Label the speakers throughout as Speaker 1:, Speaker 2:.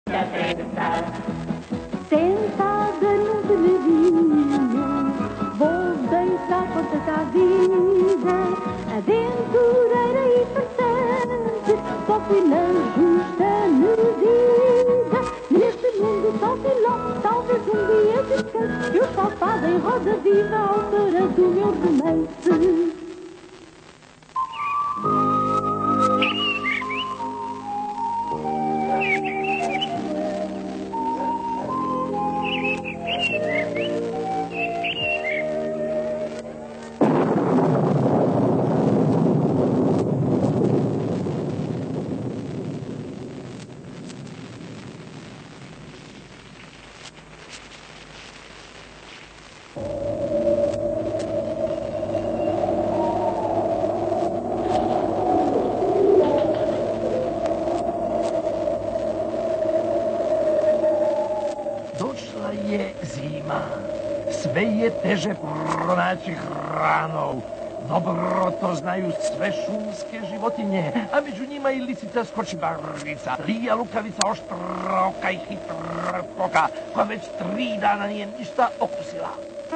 Speaker 1: Sentada num telhadinho, vou deitar com tanta vida, aventureira e farsante, só fui na justa medida. Neste mundo só filó, talvez um dia descanse, eu só fado em roda viva, autora do meu romance.
Speaker 2: Sve je teže pronaći hranu. Dobro to znaju sve šumske životinje, a među njima i lisica skočibarica, lija lukavica oštroka i hitroka, koja već 3 dana nije ništa okusila.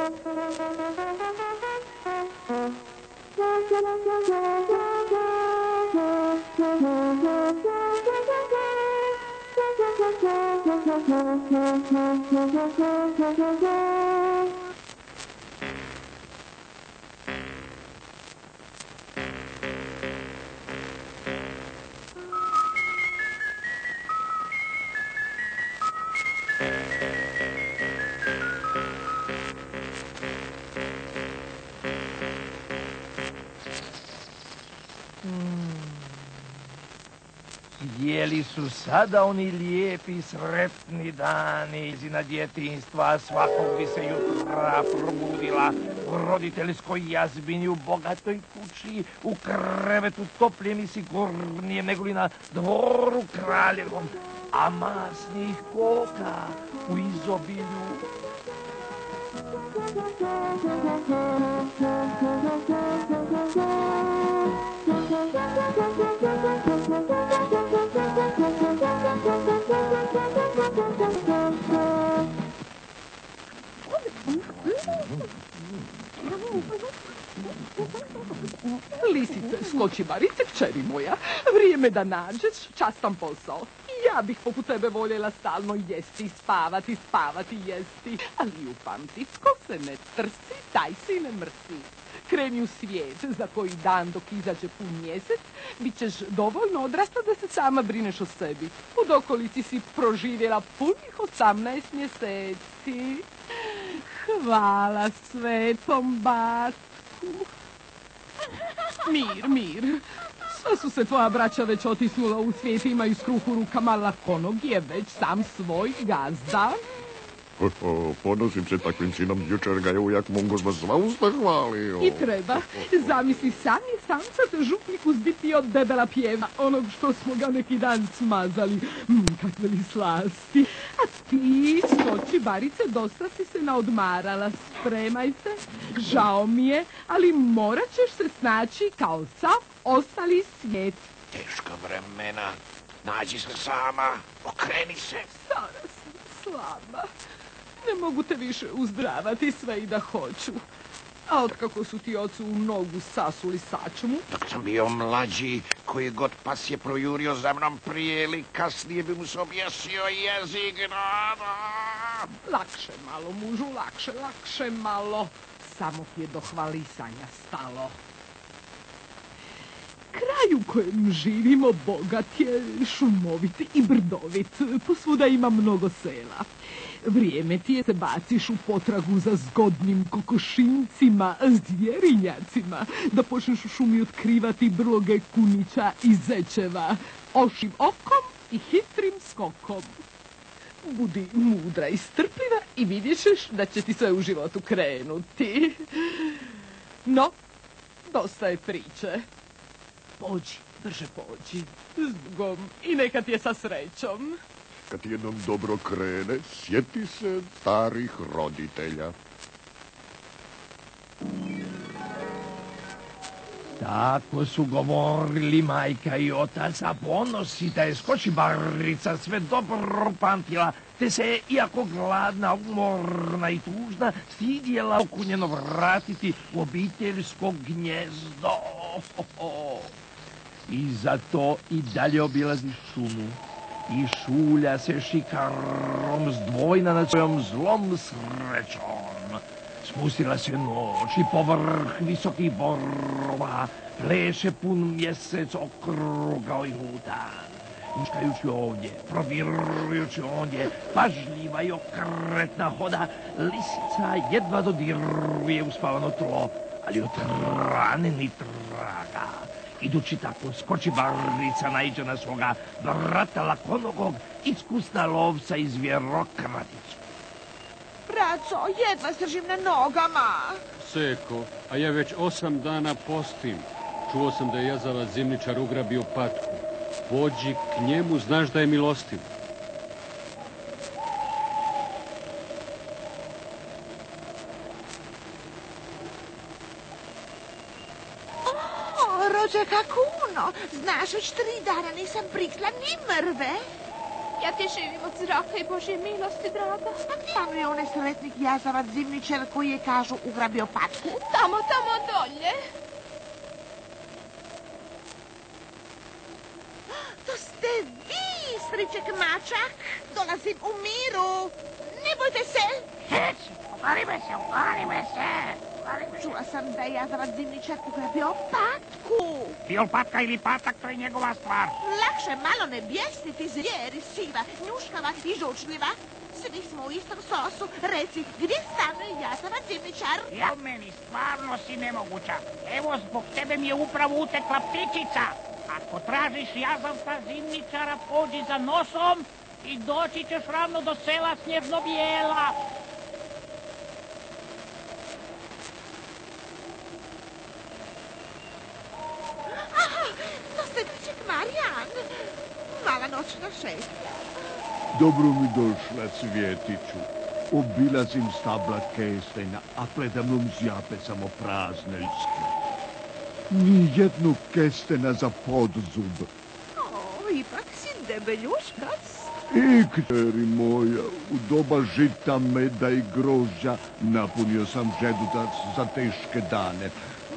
Speaker 2: Jeli su sada oni lijepi sretni dani iz djetinjstva, svakog bi se jutra probudila u roditeljskoj jazbini u bogatoj kući, u krevetu toplijem i sigurnijem nego li na dvoru kraljevom, a masnih koka u izobilju.
Speaker 3: Lisice, skočibarice, kćeri moja, vrijeme da nađeš častan posao. Ja bih poput tebe voljela stalno jesti, spavati, jesti, ali upamti, tko se ne trsi, taj si ne mrsi. Kreni u svijet za koji dan dok izađe pun mjesec, bit ćeš dovoljno odrasla da se sama brineš o sebi. U dokolici si proživjela punih 18 mjeseci. Hvala svetom batku. Mir. Sva su se tvoja braća već otisnula u svijet, imaju skruh u rukama, lakonog je već sam svoj gazda.
Speaker 4: Ponosim se takvim sinom, jučer ga je ujak Munguzma sva usta hvalio.
Speaker 3: I treba, zamisli sam je samcat župnik uzbitio debela pjeva, onog što smo ga neki dan smazali. Kakve li slasti. A ti, skočibarice, dosta si se naodmarala, spremaj se. Žao mi je, ali morat ćeš se snaći kao sav ostali svijet.
Speaker 2: Teška vremena, nađi se sama, okreni se.
Speaker 3: Stara sam, slaba. Ne mogu te više uzdravati sve i da hoću. A otkako su ti ocu u nogu sasuli sačmu?
Speaker 2: Dok sam bio mlađi, koji god pas je projurio za mnom prije ili kasnije bi mu se objesio jezik.
Speaker 3: Lakše malo, mužu, lakše malo. Samo ti je do hvalisanja stalo. Kraj u kojem živimo bogat je, šumovit i brdovit. Posvuda ima mnogo sela. Vrijeme ti je se baciš u potragu za zgodnim kokošincima, zvjerinjacima, da počneš u šumi otkrivati brloge kunića i zečeva, ošim okom i hitrim skokom. Budi mudra i strpljiva i vidjet ćeš da će ti sve u životu krenuti. No, dosta je priče. Pođi, brže pođi, zbogom i neka ti je sa srećom.
Speaker 4: Kad jednom dobro krene, sjeti se starih roditelja.
Speaker 2: Tako su govorili majka i otac, a ponosita je skočibarica sve dobro pamtila, te se, iako gladna, umorna i tužna, stidjela okunjeno vratiti u obiteljsko gnjezdo. I zato i dalje obilazi šumu i šulja se šikarom zdvojna nad svojom zlom srećom. Spustila se noć i povrh visokih borova pleše pun mjesec okrugao i hudan. Njuškajući ovdje, provirujući ondje, pažljiva i okretna hoda, lisica jedva dodiruje uspavano tlo, ali od rane ni traga. Idući tako, skočibarica naiđe na svoga brata lakonogog, iskusna lovca iz Vjerokratića.
Speaker 5: Braco, jedva se držim na nogama.
Speaker 6: Seko, a ja već 8 dana postim. Čuo sam da je jazavac zimničar ugrabio patku. Pođi k njemu, znaš da je milostiv.
Speaker 5: O, rođaka Kuno, znaš, već 3 dana nisam prikla ni mrve.
Speaker 7: Ja ti živim od zraka i Božje milosti, draga.
Speaker 5: A gdje je onaj sretnik jazavac zimničar koji je, kažu, ugrabio patku?
Speaker 7: Tamo dolje.
Speaker 5: To ste vi, striček mačak. Dolazim u miru. Ne bojte se.
Speaker 8: Hec, ukloni me se.
Speaker 5: Čula sam da je jazavac zimničar ugrabio patku.
Speaker 8: Bio patka ili patak, to je njegova stvar.
Speaker 5: Lakše malo ne bijesniti, zvijeri, siva, njuškava i žučljiva. Svi smo u istom sosu. Reci, gdje stanuje jazavac zimničar?
Speaker 8: Ja, meni stvarno si nemoguća. Evo, zbog tebe mi je upravo utekla ptičica. Ako tražiš jazavca zimničara, pođi za nosom i doći ćeš ravno do sela Snjevno-bijela.
Speaker 5: To ste striček Marijan. Mala noćna šetnja.
Speaker 4: Dobro mi došla, Cvjetiću. Obilazim stabla kestenja, a predamnom zjape samo prazne iskre. Nijednog kestena za podzub.
Speaker 5: O, ipak si debeljuškac.
Speaker 4: I, kćeri moja, u doba žita, meda i grožđa napunio sam želudac za teške dane.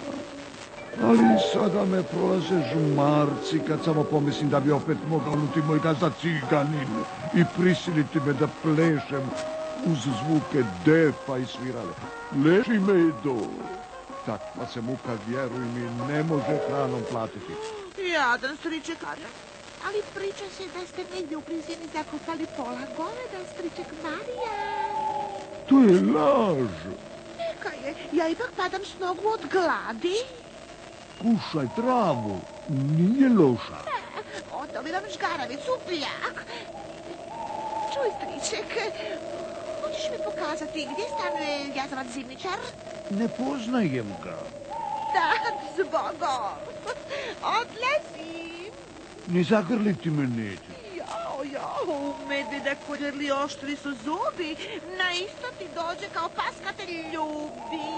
Speaker 4: Ali sada me prolaze žmarci kad samo pomislim da bi opet mogao unuti moj gazda ciganin i prisiliti me da plešem uz zvuke defa i svirale. Leži me i do. Takva se muka, vjeruj mi, ne može hranom platiti.
Speaker 5: Jadan striček Marijan. Ali priča se da ste negdje u blizini zakopali pola goveda, striček Marijan.
Speaker 4: To je laž.
Speaker 5: Neka je, ja ipak padam s nogu od gladi.
Speaker 4: Kušaj travu, nije loša.
Speaker 5: Onda li vam žgaravicu u pljak. Čuj, striček, hoćeš mi pokazati gdje stanuje jazavac zimničar?
Speaker 4: Ne poznajem ga.
Speaker 5: Da, zbogom. Odlazim.
Speaker 4: Ni zagrliti me neće.
Speaker 5: Jao, medvjeda koljeli oštri su zubi. Na isto ti dođe kao pas kad te ljubi.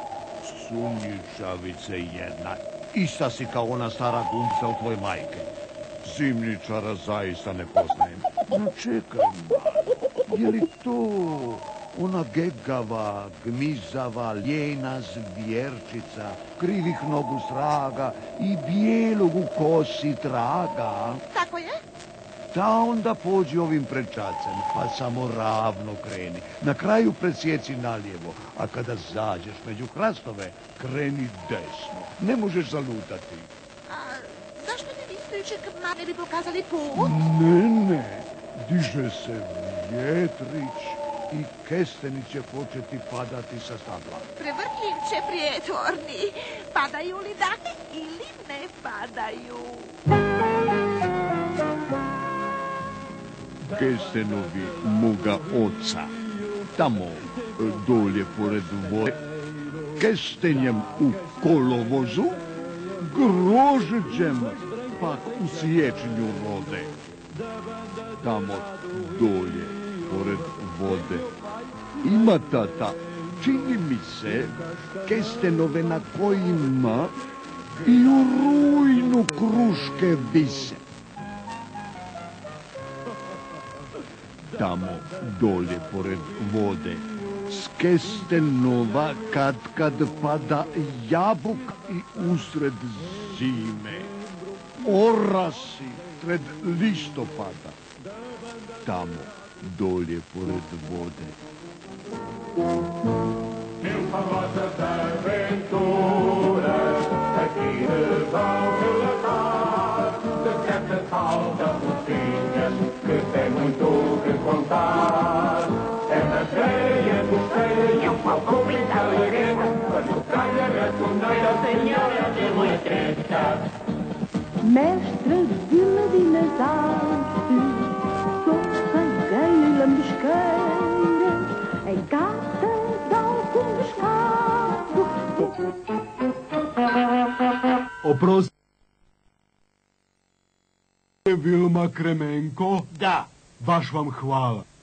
Speaker 4: Sumnjičavice jedna. Ista si kao ona stara gumca od tvoje majke. Zimničara zaista ne poznajem. No čekaj, je li to ona gegava, gmizava, lijena zvjerčica, krivih nogu sraga i bijelog u kosi traga?
Speaker 5: Tako je?
Speaker 4: Da onda pođi ovim prečacem, pa samo ravno kreni. Na kraju presjeci nalijevo, a kada zađeš među hrastove, kreni desno. Ne možeš zalutati.
Speaker 5: A zašto mi vi, striček, ne bi pokazali put?
Speaker 4: Ne, diže se vjetrić i kesteni će početi padati sa stabla.
Speaker 5: Prevrtljivče prijetvorni. Padaju li da ili ne padaju?
Speaker 4: Kestenovi moga oca, tamo dolje pored vode, kestenjem u kolovozu, grožđem pak u siječnju rode. Tamo dolje pored vode ima tata, čini mi se, kestenove na kojima i u rujnu kruške vise. Tamo dolje pored vode s kestenova kad pada jabuka i usred zime. Orasi sred listopada. Tamo dolje pored vode.
Speaker 9: Heel famosas aventuras aqui vão relatar de certas altas mocinhas que tem muito que contar. É na cheia costeira e um palco muito alegre, quando calha a soneira, senhora de Moitreta.
Speaker 1: Mestre de Medinas Alpes, sou fagueira e lambisqueira, em gata de algum pescado.
Speaker 10: Oprosti. Vilma Kremenko?
Speaker 8: Da.
Speaker 10: Baš vam hvala.